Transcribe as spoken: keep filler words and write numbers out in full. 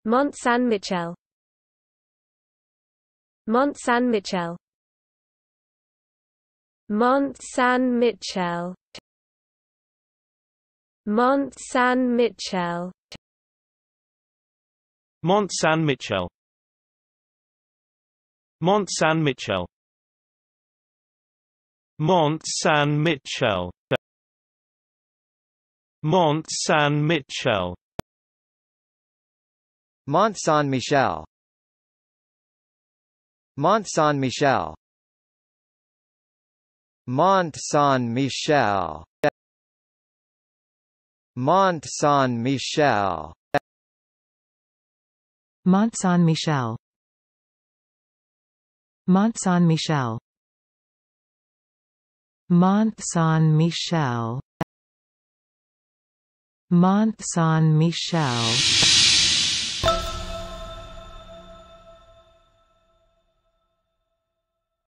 Mont Saint-Michel. Mont Saint-Michel. Mont Saint-Michel. Mont Saint-Michel. Mont Saint-Michel. Mont Saint-Michel. Mont Saint-Michel. Mont Saint-Michel. Mont Saint-Michel. Mont Saint-Michel. Mont Saint-Michel. Mont Saint-Michel. Mont Saint-Michel. Mont Saint-Michel. Mont Saint-Michel. Mont Saint-Michel.